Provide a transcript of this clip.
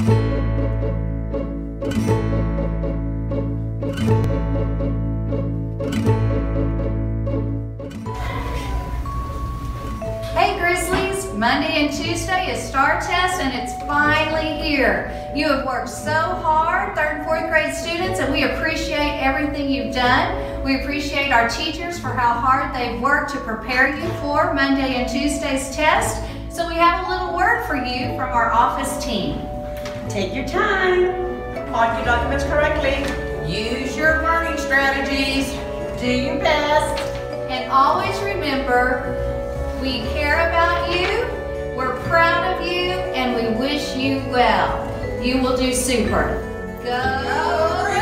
Hey Grizzlies, Monday and Tuesday is STAR test and it's finally here. You have worked so hard, 3rd and 4th grade students, and we appreciate everything you've done. We appreciate our teachers for how hard they've worked to prepare you for Monday and Tuesday's test. So we have a little word for you from our office team. Take your time, mark your documents correctly, use your learning strategies, do your best, and always remember, we care about you, we're proud of you, and we wish you well. You will do super. Go!